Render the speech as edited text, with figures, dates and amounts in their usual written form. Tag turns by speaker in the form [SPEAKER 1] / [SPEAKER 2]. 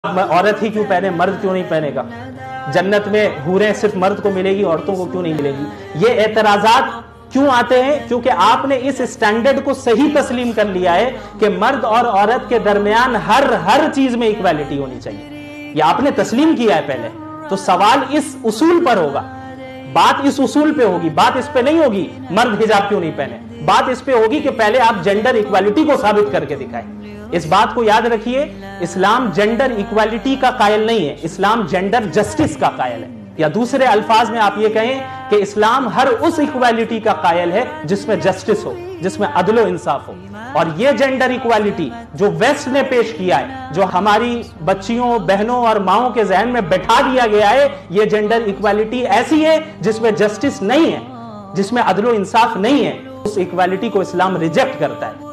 [SPEAKER 1] عورت ہی کیوں پہنے، مرد کیوں نہیں پہنے گا؟ جنت میں حوریں صرف مرد کو ملے گی، عورتوں کو کیوں نہیں ملے گی؟ یہ اعتراضات کیوں آتے ہیں؟ کیونکہ آپ نے اس سٹینڈرڈ کو صحیح تسلیم کر لیا ہے کہ مرد اور عورت کے درمیان ہر چیز میں ایکویلٹی ہونی چاہیے۔ یہ آپ نے تسلیم کیا ہے پہلے، تو سوال اس اصول پر ہوگا، بات اس اصول پہ ہوگی، بات اس پہ نہیں ہوگی مرد حجاب کیوں نہیں پہنے، بات اس پہ ہوگی کہ پہلے آپ جینڈر ایکویلٹی کو ثابت کر کے دکھائیں۔ اس بات کو یاد رکھیے، اسلام جینڈر ایکویلٹی کا قائل نہیں ہے، اسلام جینڈر جسٹس کا قائل ہے، یا دوسرے الفاظ میں آپ یہ کہیں کہ اسلام ہر اس ایکویلٹی کا قائل ہے جس میں جسٹس ہو، جس میں عدل و انصاف ہو۔ اور یہ جینڈر ایکویلٹی جو ویسٹ نے پیش کیا ہے، جو ہماری بچیوں، بہنوں اور ماؤں کے ذہن میں بٹھا دیا گیا ہے، یہ جینڈر ایکویلٹی ایسی ہے جس میں جسٹس نہیں ہے، جس میں عدل و انصاف نہیں ہے، اس ایکویلٹی کو اسلام ریجیکٹ کرتا ہے۔